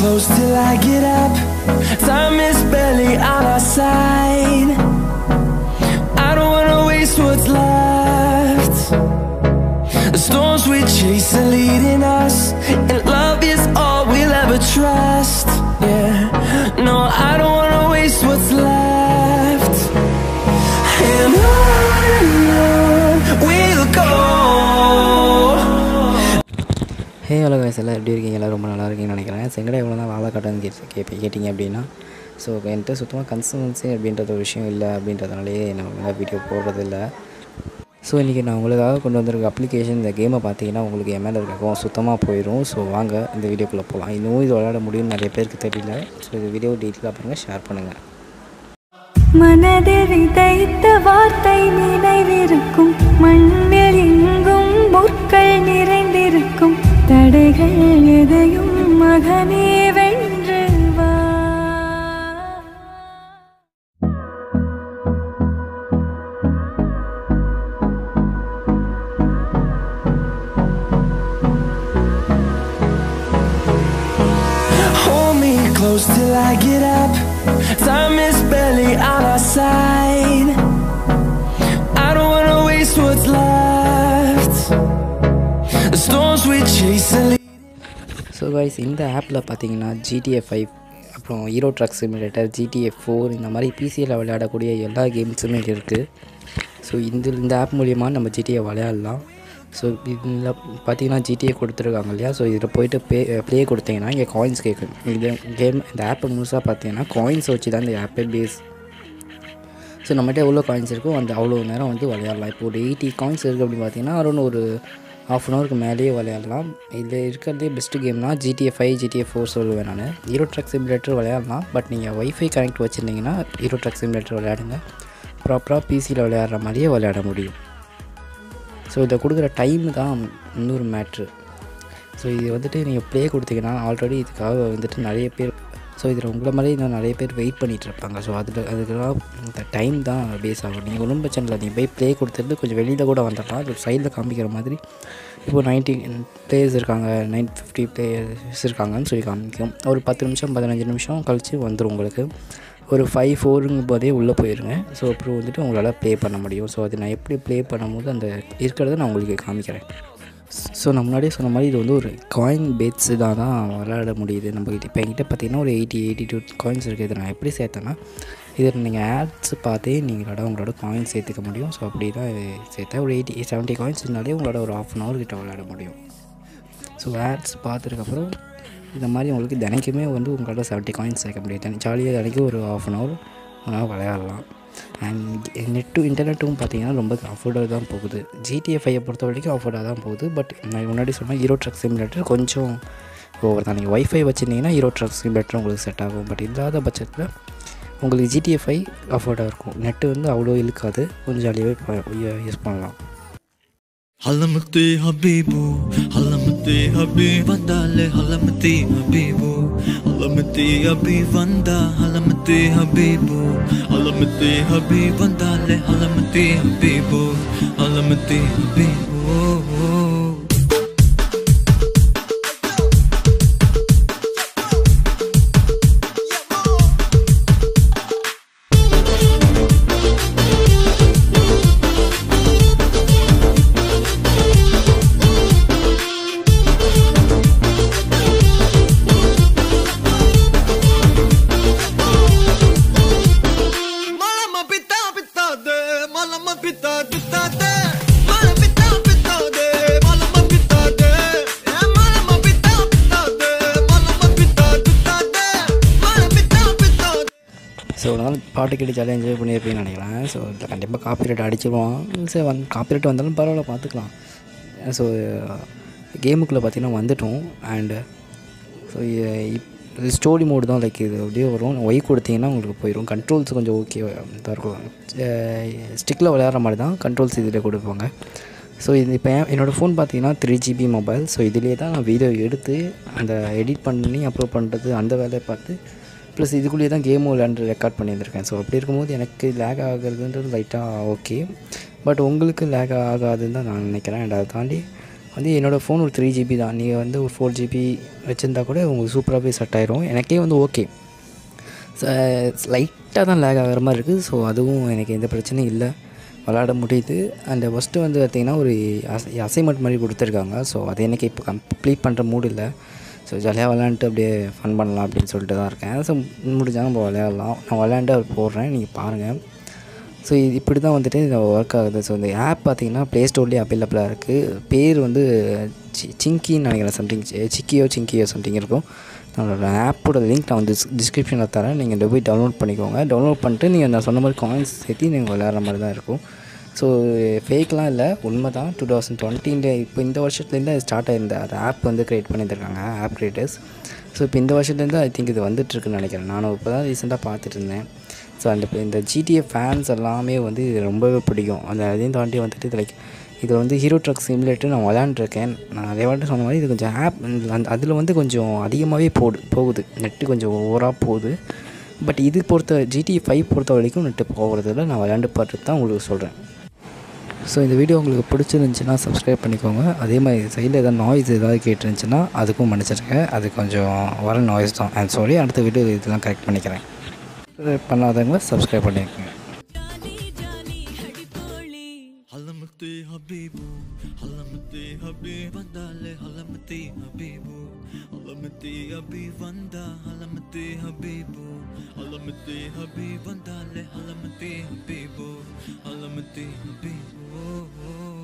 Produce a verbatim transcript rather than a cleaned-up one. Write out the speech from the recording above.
close till I get up. Time is barely on our side. I don't wanna waste what's left. The storms we chase are leading us, and love is all we'll ever trust. Yeah, no, I don't wanna waste what's left. And on and on we'll go. Hey hello guys, எல்லாம் எப்படி இருக்கீங்க? எல்லாம் ரொம்ப நல்லா இருக்கீங்கன்னு நினைக்கிறேன். செங்கடை எவ்வளோ தான் வாழை காட்டுன்னு கேட்டு கேட்ப கேட்டிங்க அப்படின்னா, ஸோ என்கிட்ட சுத்தமாக கன்சிஸ்டன்சி அப்படின்றது ஒரு விஷயம் இல்லை அப்படின்றதுனாலேயே நான் உங்களால் வீடியோ போடுறதில்ல. ஸோ இன்றைக்கி நான் உங்களுக்காக கொண்டு வந்திருக்க அப்ளிகேஷன், இந்த கேமை பார்த்தீங்கன்னா உங்களுக்கு என் மேலே இருக்கவும் சுத்தமாக போயிடும். ஸோ வாங்க இந்த வீடியோக்குள்ளே போகலாம். இன்னும் இது விளையாட முடியும்னு நிறைய பேருக்கு தெரியல. ஸோ இந்த வீடியோ டீட்டெயிலாக பாருங்கள், ஷேர் பண்ணுங்கள். மனதில் விதைத்த வார்த்தை நினைவிருக்கும், மண்ணில் எங்கும் முற்கள் நிறைந்திருக்கும், தடைகள் எதையும் மகனே வென்று வா. Hold me close till I get up. Time is barely on our side. I don't wanna waste what's left. The storms we chase are leading. So guys, இந்த ஆப்பில் பார்த்தீங்கன்னா ஜிடிஏ ஃபைவ், அப்புறம் hero truck simulator, GTA four, இந்த மாதிரி பிசியில் விளையாடக்கூடிய எல்லா கேம்ஸுமே இருக்குது. ஸோ இந்த இந்த ஆப் மூலிமா நம்ம ஜிடிஏ விளையாடலாம். ஸோ இதில் பார்த்தீங்கன்னா ஜிடிஏ கொடுத்துருக்காங்க இல்லையா? ஸோ இதில் போய்ட்டு பே ப்ளே கொடுத்தீங்கன்னா இங்கே காயின்ஸ் கேட்கும். இது கேம் இந்த ஆப்பை முழுசாக பார்த்தீங்கன்னா காயின்ஸ் வச்சு தான் இந்த ஆப்பே பேஸ். ஸோ நம்மகிட்ட எவ்வளோ காயின்ஸ் இருக்கோ அந்த அவ்வளோ நேரம் வந்து விளையாடலாம். இப்போ ஒரு எயிட்டி காயின்ஸ் இருக்குது அப்படின்னு பார்த்தீங்கன்னா அரௌண்ட் ஒரு ஹாஃப் அன் ஹவருக்கு மேலேயே விளையாடலாம். இதில் இருக்கிறதே பெஸ்ட்டு கேம்னா ஜிடிஏ ஃபைவ், ஜிடிஏ ஃபோர் சொல்லுவேன் நான். ஹீரோ ட்ரக் சிமுலேட்டர் விளையாடலாம், பட் நீங்கள் ஒய்ஃபை கனெக்ட் வச்சுருந்தீங்கன்னா ஹீரோ ட்ரக் சிமுலேட்டர் விளையாடுங்க. ப்ராப்பராக பிசியில் விளையாடுற மாதிரியே விளையாட முடியும். ஸோ இதை கொடுக்குற டைமு தான் இன்னொரு மேட்ரு. ஸோ இது வந்துட்டு நீங்கள் ப்ளே கொடுத்தீங்கன்னா ஆல்ரெடி இதுக்காக வந்துட்டு நிறைய பேர், ஸோ இதில் உங்களை மாதிரி இன்னும் நிறைய பேர் வெயிட் பண்ணிகிட்டு இருப்பாங்க. ஸோ அதில் அதுக்கெல்லாம் இந்த டைம் தான் பேஸ் ஆகும். நீங்கள் ஒன்றும் பிரச்சனை இல்லை, நீங்கள் போய் ப்ளே கொடுத்துட்டு கொஞ்சம் வெளியில் கூட வந்துடலாம். அது சைடில் காமிக்கிற மாதிரி இப்போது நைன்ட்டி பிளேயர்ஸ் இருக்காங்க, நைன் ஃபிஃப்டி பிளேயர்ஸ் இருக்காங்கன்னு சொல்லி காமிக்கும். ஒரு பத்து நிமிஷம் பதினஞ்சு நிமிஷம் கழித்து வந்துடும் உங்களுக்கு. ஒரு ஃபைவ் ஃபோருங்கும் போதே உள்ளே போயிடுங்க. ஸோ அப்புறம் வந்துட்டு உங்களால் ப்ளே பண்ண முடியும். ஸோ அது நான் எப்படி ப்ளே பண்ணும்போது அந்த இருக்கிறத நான் உங்களுக்கு காமிக்கிறேன். ஸோ நான் முன்னாடியே சொன்ன மாதிரி இது வந்து ஒரு காயின் பேட்ஸு தான் தான் விளையாட முடியுது நம்மக்கிட்ட. இப்போ என்கிட்ட பார்த்தீங்கன்னா ஒரு எயிட்டி எயிட்டி டூ காயின்ஸ் இருக்குது. இதை நான் எப்படி சேர்த்தேன்னா, இதில் நீங்கள் ஆட்ஸ் பார்த்தே நீங்களோட உங்களோட காயின்ஸ் சேர்த்துக்க முடியும். ஸோ அப்படி தான் சேர்த்தேன். ஒரு எயிட்டி செவன்ட்டி காயின்ஸ் இருந்தாலே உங்களோட ஒரு ஆஃப் அன் ஹவர் கிட்ட விளையாட முடியும். ஸோ ஆட்ஸ் பார்த்ததுக்கப்புறம் இந்த மாதிரி உங்களுக்கு தினைக்குமே வந்து உங்களோட செவன்ட்டி காயின்ஸ் சேர்க்க முடியும். ஜாலியாக தினைக்கும் ஒரு ஆஃப் அன் ஹவர் உங்களால் விளையாடலாம். அண்ட் நெட்டும் இன்டர்நெட்டும் பார்த்தீங்கன்னா ரொம்ப அஃபோர்டாக தான் போகுது. ஜிடிஏ ஃபைவை பொறுத்த வரைக்கும் அஃபோர்டாக தான் போகுது. பட் நான் முன்னாடி சொன்னால் ஹீரோ ட்ரக் சிமுலேட்டர் கொஞ்சம் ஓவர் தான். நீங்கள் ஒய்ஃபை வச்சுருந்தீங்கன்னா ஹீரோ ட்ரக் சிமுலேட்டர் உங்களுக்கு செட் ஆகும். பட் இல்லாத பட்சத்தில் உங்களுக்கு ஜிடிஏ ஃபைவ் அஃபோர்டாக இருக்கும். நெட்டு வந்து அவ்வளோ இழுக்காது, கொஞ்சம் ஜாலியாகவே யூஸ் பண்ணலாம். Halamati habibu, halamati habib vandale, halamati habibu, halamati habib vanda, halamati habibu, halamati habib vandale, halamati habibu, halamati habibu. So அதனால் பாட்டு கேட்டு ஜாலியாக என்ஜாய் பண்ணியிருப்பேன்னு நினைக்கிறேன். ஸோ இதில் கண்டிப்பாக காப்பிரைட் அடிச்சிடுவான். சரி வந்து காப்பிரைட் வந்தாலும் பரவாயில்ல, பார்த்துக்கலாம். ஸோ கேமுக்குள்ளே பார்த்திங்கன்னா வந்துட்டோம். அண்டு ஸோ இது ஸ்டோரி மோடு தான். லைக் இது அப்படியே வரும். ஒய் கொடுத்தீங்கன்னா உங்களுக்கு போயிடும். கண்ட்ரோல்ஸ் கொஞ்சம் ஓகே தான் இருக்கும். ஸ்டிக்கில் விளையாடுற மாதிரி தான் கண்ட்ரோல்ஸ் இதில் கொடுப்பாங்க. ஸோ இது இப்போ என்னோடய ஃபோன் பார்த்தீங்கன்னா த்ரீ ஜிபி மொபைல். ஸோ இதிலே தான் நான் வீடியோ எடுத்து அந்த எடிட் பண்ணி அப்லோட் பண்ணுறது அந்த வேலையை பார்த்து ப்ளஸ் இதுக்குள்ளேயே தான் கேம் விளையாண்டு ரெக்கார்ட் பண்ணியிருந்திருக்கேன். ஸோ அப்படி இருக்கும்போது எனக்கு லேக் ஆகுறதுன்றது லைட்டாக ஓகே, பட் உங்களுக்கு லேக் ஆகாதுன்னு தான் நான் நினைக்கிறேன். அண்ட் அதை தாண்டி வந்து என்னோடய ஃபோன் ஒரு த்ரீ ஜிபி தான், நீங்கள் வந்து ஒரு ஃபோர் ஜிபி வச்சுருந்தா கூட உங்களுக்கு சூப்பராகவே செட் ஆயிரும். எனக்கே வந்து ஓகே, லைட்டாக தான் லேக் ஆகிற மாதிரி இருக்குது. ஸோ அதுவும் எனக்கு எந்த பிரச்சனையும் இல்லை, விளாட முடியுது. அண்ட் ஃபஸ்ட்டு வந்து பார்த்திங்கன்னா ஒரு அஸ் அசைன்மெண்ட் மாதிரி கொடுத்துருக்காங்க. ஸோ அது எனக்கு இப்போ கம்ப்ளீட் பண்ணுற மூடு இல்லை. ஸோ ஜாலியாக விளாண்டுட்டு அப்படியே ஃபன் பண்ணலாம் அப்படின்னு சொல்லிட்டு தான் இருக்கேன். ஸோ முடிஞ்சால் நம்ம விளையாடலாம். நான் விளையாண்டு அவர் போடுறேன், நீங்கள் பாருங்கள். ஸோ இது இப்படி தான் வந்துட்டு இந்த ஒர்க் ஆகுது. ஸோ இந்த ஆப் பார்த்திங்கன்னா ப்ளே ஸ்டோர்லேயே அவைலபிளாக இருக்குது. பேர் வந்து சி சிங்கின்னு நினைக்கிறேன், சம்திங் சிக்கியோ சிங்கியோ சம்திங் இருக்கும். நம்மளோட ஆப்போட லிங்க் நான் வந்து டிஸ்கிரிப்ஷனில் தரேன், நீங்கள் போய் டவுன்லோட் பண்ணிக்கோங்க. டவுன்லோட் பண்ணிட்டு நீங்கள் நான் சொன்ன மாதிரி காயின்ஸ் சேர்த்து நீங்கள் விளையாடுற மாதிரி தான் இருக்கும். ஸோ ஃபேக்லாம் இல்லை, உண்மை தான். டூ தௌசண்ட் டுவெண்ட்டியில் இப்போ இந்த வருஷத்துலேருந்து அது ஸ்டார்ட் ஆயிருந்த அது ஆப் வந்து க்ரியேட் பண்ணியிருக்காங்க, ஆப் க்ரியேட்டர்ஸ். ஸோ இப்போ இந்த வருஷத்துலேருந்து ஐ திங்க் இது வந்துட்டுருக்குன்னு நினைக்கிறேன். நானும் இப்போ தான் ரீசெண்டாக பார்த்துட்டு இருந்தேன். ஸோ அந்த இந்த ஜிடிஏ ஃபேன்ஸ் எல்லாமே வந்து இது ரொம்பவே பிடிக்கும். அந்த அதையும் தாண்டி வந்துட்டு இது லைக் இதில் வந்து ஹீரோ ட்ரக் சிமுலேட்டர் நான் விளையாண்டுருக்கேன். நான் அதே வாட்டி சொன்ன மாதிரி இது கொஞ்சம் ஆப் அந்த அதில் வந்து கொஞ்சம் அதிகமாகவே போடு போகுது நெட்டு கொஞ்சம் ஓவராக போகுது. பட் இது பொறுத்த ஜிடிஏ ஃபைவ் பொறுத்த வரைக்கும் நெட்டு போகிறதில்ல. நான் விளையாண்டு பார்த்துட்டு தான் உங்களுக்கு சொல்கிறேன். ஸோ இந்த வீடியோ உங்களுக்கு பிடிச்சிருந்துச்சின்னா சப்ஸ்கிரைப் பண்ணிக்கோங்க. அதே மாதிரி சைடில் எதாவது நாய்ஸ் ஏதாவது கேட்டுருந்துச்சுன்னா அதுக்கும் மன்னிச்சிருங்க, அது கொஞ்சம் வர நாய்ஸ் தான். I'm sorry. அடுத்த வீடியோ இதெல்லாம் கரெக்ட் பண்ணிக்கிறேன். சப்ஸ்கிரைப் பண்ணாதவங்க சப்ஸ்கிரைப் பண்ணிக்கோங்க. Halamati Habibu, Halamati Habib, Vandale, Halamati Habibu, Halamati Habib, Vanda, Halamati Habibu, Halamati Habib, Vandale, Halamati Habibu, Halamati Habibu.